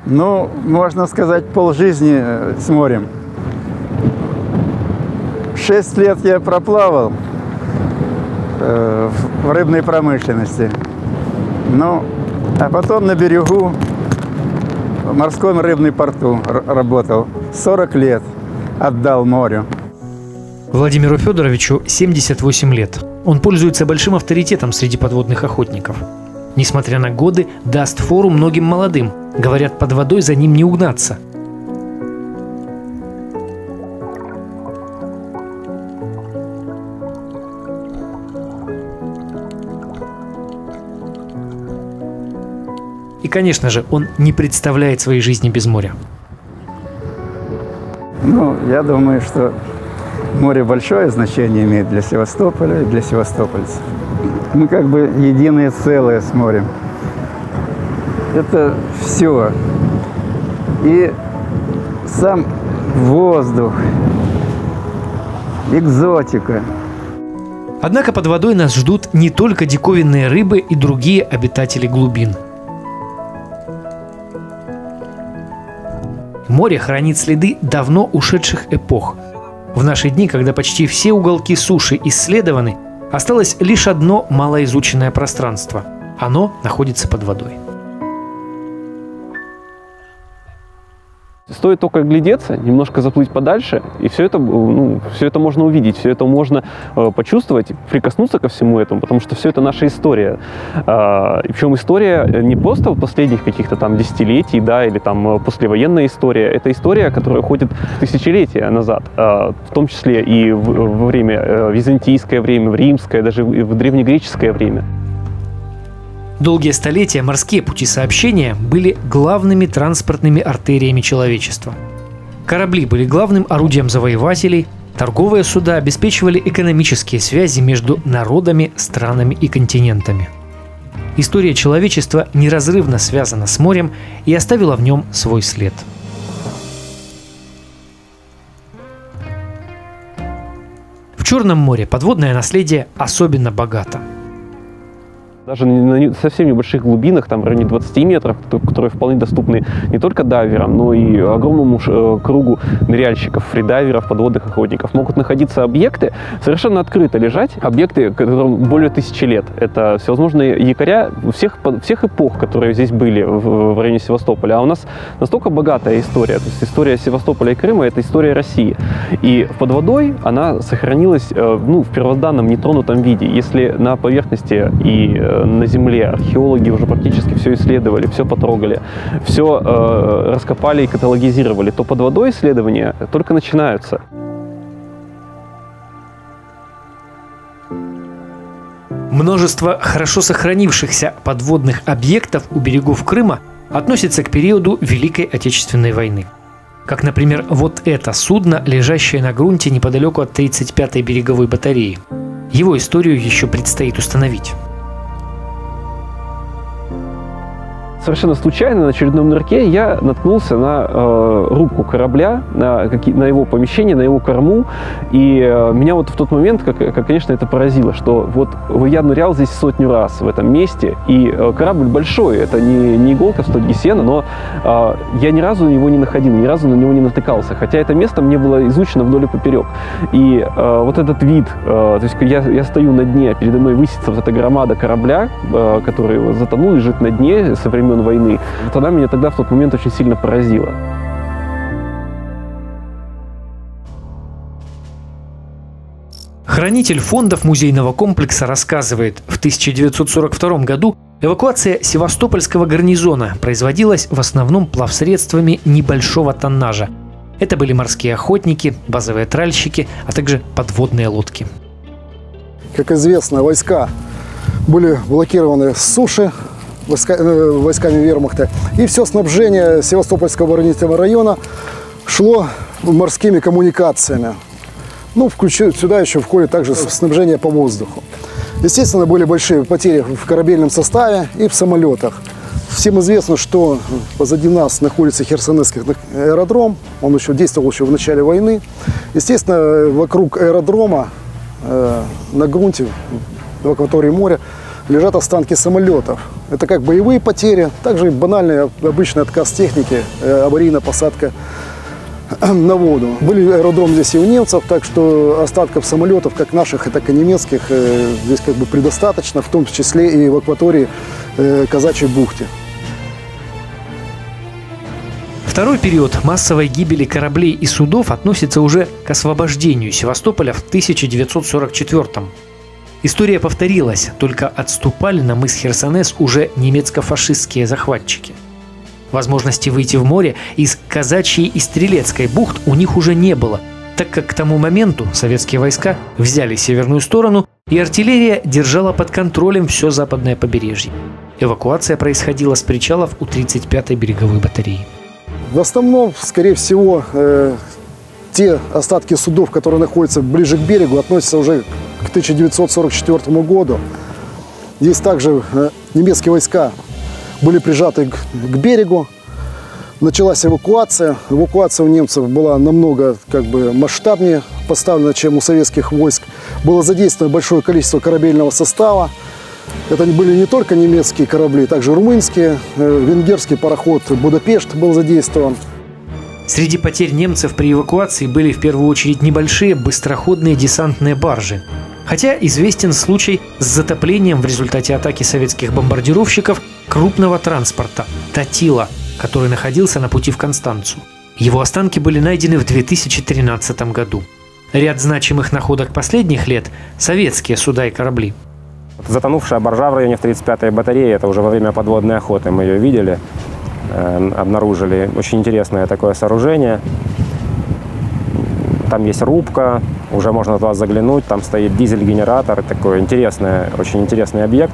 Ну, можно сказать, полжизни с морем. 6 лет я проплавал в рыбной промышленности. Ну, а потом на берегу в морском рыбном порту работал. 40 лет отдал морю. Владимиру Федоровичу 78 лет. Он пользуется большим авторитетом среди подводных охотников. Несмотря на годы, даст фору многим молодым. Говорят, под водой за ним не угнаться. И, конечно же, он не представляет своей жизни без моря. Ну, я думаю, что море большое значение имеет для Севастополя и для севастопольцев. Мы как бы единое целое с морем. Это все. И сам воздух, экзотика. Однако под водой нас ждут не только диковинные рыбы и другие обитатели глубин. Море хранит следы давно ушедших эпох. В наши дни, когда почти все уголки суши исследованы, осталось лишь одно малоизученное пространство. Оно находится под водой. Стоит только глядеться, немножко заплыть подальше, и все это можно увидеть, все это можно почувствовать, прикоснуться ко всему этому, потому что все это наша история. И причем история не просто последних каких-то там десятилетий, да, или там послевоенная история, это история, которая уходит тысячелетия назад, в том числе и во время византийское время, в римское, даже в древнегреческое время. Долгие столетия морские пути сообщения были главными транспортными артериями человечества. Корабли были главным орудием завоевателей, торговые суда обеспечивали экономические связи между народами, странами и континентами. История человечества неразрывно связана с морем и оставила в нем свой след. В Черном море подводное наследие особенно богато. Даже на совсем небольших глубинах, там в районе 20 метров, которые вполне доступны не только дайверам, но и огромному кругу ныряльщиков, фридайверов, подводных охотников, могут находиться объекты, совершенно открыто лежать, объекты, которым более 1000 лет. Это всевозможные якоря всех эпох, которые здесь были в районе Севастополя. А у нас настолько богатая история, то есть история Севастополя и Крыма – это история России. И под водой она сохранилась в первозданном, нетронутом виде. Если на поверхности и на земле археологи уже практически все исследовали, все потрогали, все раскопали и каталогизировали, то под водой исследования только начинаются. Множество хорошо сохранившихся подводных объектов у берегов Крыма относится к периоду Великой Отечественной войны. Как, например, вот это судно, лежащее на грунте неподалеку от 35-й береговой батареи. Его историю еще предстоит установить. Совершенно случайно на очередном нырке я наткнулся на рубку корабля, на его помещение, на его корму. И меня вот в тот момент, конечно, это поразило, что вот я нырял здесь 100 раз в этом месте, и корабль большой, это не иголка в стоге сена, но я ни разу его не находил, ни разу на него не натыкался, хотя это место мне было изучено вдоль и поперек. И вот этот вид, то есть я стою на дне, передо мной высится вот эта громада корабля, который затонул, лежит на дне со времен войны. Вот она меня тогда в тот момент очень сильно поразила. Хранитель фондов музейного комплекса рассказывает, в 1942 году эвакуация Севастопольского гарнизона производилась в основном плавсредствами небольшого тоннажа. Это были морские охотники, базовые тральщики, а также подводные лодки. Как известно, войска были блокированы с суши войсками вермахта, и все снабжение Севастопольского оборонительного района шло морскими коммуникациями. Ну, сюда еще входит также снабжение по воздуху. Естественно, были большие потери в корабельном составе и в самолетах. Всем известно, что позади нас находится Херсонесский аэродром. Он действовал еще в начале войны. Естественно, вокруг аэродрома на грунте, в акватории моря, лежат останки самолетов. Это как боевые потери, также и банальный обычный отказ техники, аварийная посадка на воду. Были аэродромы здесь и у немцев, так что остатков самолетов, как наших, так и немецких, здесь как бы предостаточно, в том числе и в акватории Казачьей бухты. Второй период массовой гибели кораблей и судов относится уже к освобождению Севастополя в 1944-м. История повторилась, только отступали на мыс Херсонес уже немецко-фашистские захватчики. Возможности выйти в море из Казачьей и Стрелецкой бухт у них уже не было, так как к тому моменту советские войска взяли северную сторону, и артиллерия держала под контролем все западное побережье. Эвакуация происходила с причалов у 35-й береговой батареи. В основном, скорее всего, те остатки судов, которые находятся ближе к берегу, относятся уже к 1944 году. Здесь также немецкие войска были прижаты к берегу. Началась эвакуация. Эвакуация у немцев была намного масштабнее поставлена, чем у советских войск. Было задействовано большое количество корабельного состава. Это были не только немецкие корабли, также румынские, венгерский пароход «Будапешт» был задействован. Среди потерь немцев при эвакуации были в первую очередь небольшие быстроходные десантные баржи. Хотя известен случай с затоплением в результате атаки советских бомбардировщиков крупного транспорта «Татила», который находился на пути в Констанцу. Его останки были найдены в 2013 году. Ряд значимых находок последних лет – советские суда и корабли. Затонувшая баржа в районе 35-й батареи, это уже во время подводной охоты мы ее видели, обнаружили. Очень интересное такое сооружение. Там есть рубка, уже можно туда заглянуть, там стоит дизель-генератор, такой очень интересный объект.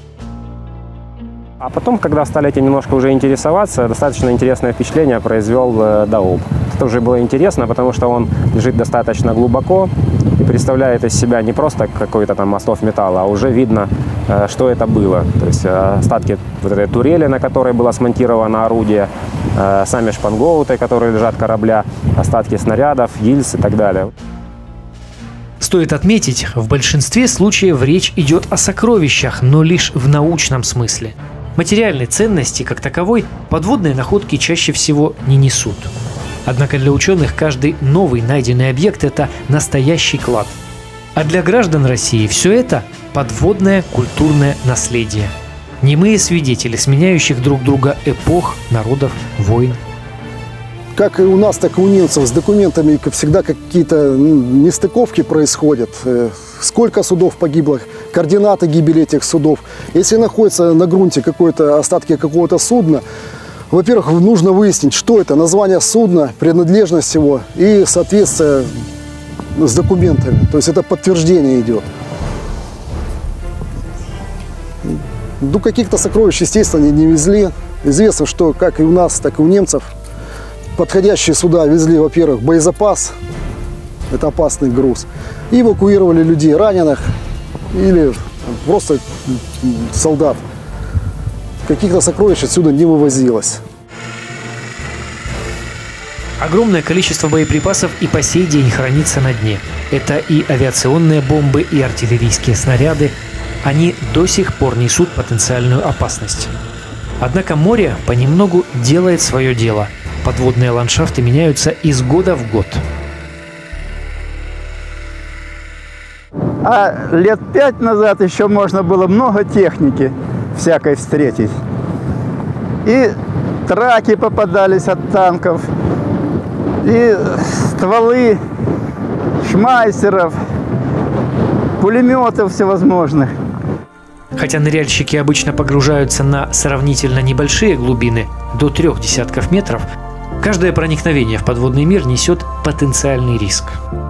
А потом, когда стали этим немножко уже интересоваться, достаточно интересное впечатление произвел ДАОП. Это уже было интересно, потому что он лежит достаточно глубоко и представляет из себя не просто какой-то там остов металла, а уже видно, что это было. То есть остатки вот этой турели, на которой было смонтировано орудие, сами шпангоуты, которые лежат корабля, остатки снарядов, гильз и так далее. Стоит отметить, в большинстве случаев речь идет о сокровищах, но лишь в научном смысле. Материальной ценности, как таковой, подводные находки чаще всего не несут. Однако для ученых каждый новый найденный объект – это настоящий клад. А для граждан России все это – подводное культурное наследие. Немые свидетели сменяющих друг друга эпох, народов, войн. Как и у нас, так и у немцев с документами всегда какие-то нестыковки происходят. Сколько судов погибло, координаты гибели этих судов. Если находится на грунте остатки какого-то судна, во-первых, нужно выяснить, что это, название судна, принадлежность его и соответствие с документами. То есть это подтверждение идет. Ну, каких-то сокровищ, естественно, не везли. Известно, что как и у нас, так и у немцев подходящие суда везли, во-первых, боезапас, это опасный груз, и эвакуировали людей, раненых или просто солдат. Каких-то сокровищ отсюда не вывозилось. Огромное количество боеприпасов и по сей день хранится на дне. Это и авиационные бомбы, и артиллерийские снаряды. Они до сих пор несут потенциальную опасность. Однако море понемногу делает свое дело. Подводные ландшафты меняются из года в год. А лет 5 назад еще можно было много техники всякой встретить. И траки попадались от танков, и стволы шмайсеров, пулеметов всевозможных. Хотя ныряльщики обычно погружаются на сравнительно небольшие глубины, до 3 десятков метров, каждое проникновение в подводный мир несет потенциальный риск.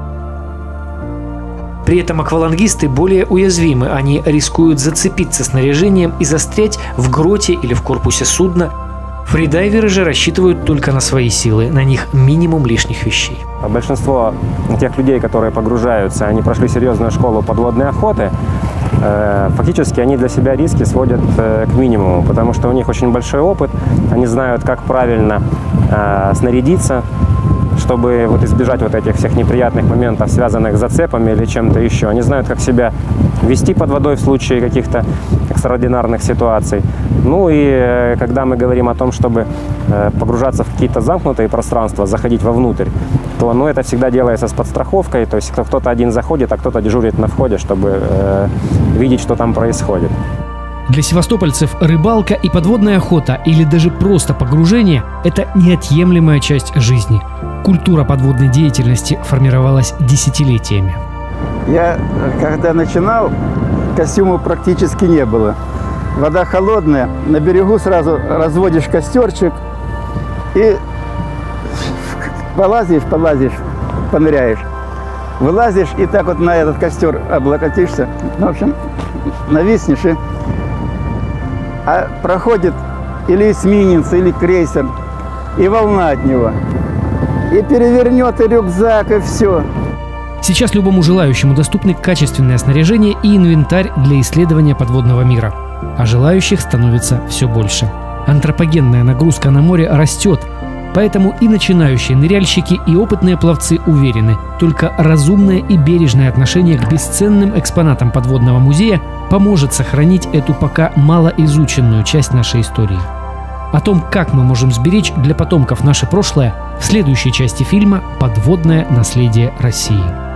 При этом аквалангисты более уязвимы, они рискуют зацепиться снаряжением и застрять в гроте или в корпусе судна. Фридайверы же рассчитывают только на свои силы, на них минимум лишних вещей. Большинство тех людей, которые погружаются, они прошли серьезную школу подводной охоты. Фактически они для себя риски сводят к минимуму, потому что у них очень большой опыт, они знают, как правильно снарядиться, чтобы вот избежать вот этих всех неприятных моментов, связанных с зацепами или чем-то еще. Они знают, как себя вести под водой в случае каких-то экстраординарных ситуаций. Ну и когда мы говорим о том, чтобы погружаться в какие-то замкнутые пространства, заходить вовнутрь, то это всегда делается с подстраховкой. То есть кто-то один заходит, а кто-то дежурит на входе, чтобы видеть, что там происходит. Для севастопольцев рыбалка и подводная охота или даже просто погружение – это неотъемлемая часть жизни. Культура подводной деятельности формировалась десятилетиями. Я, когда начинал, костюмов практически не было. Вода холодная, на берегу сразу разводишь костерчик и полазишь, поныряешь. Вылазишь и так вот на этот костер облокотишься. В общем, нависнешь и... А проходит или эсминец, или крейсер, и волна от него. И перевернет и рюкзак, и все. Сейчас любому желающему доступны качественное снаряжение и инвентарь для исследования подводного мира. А желающих становится все больше. Антропогенная нагрузка на море растет, поэтому и начинающие ныряльщики, и опытные пловцы уверены, только разумное и бережное отношение к бесценным экспонатам подводного музея поможет сохранить эту пока малоизученную часть нашей истории. О том, как мы можем сберечь для потомков наше прошлое, в следующей части фильма «Подводное наследие России».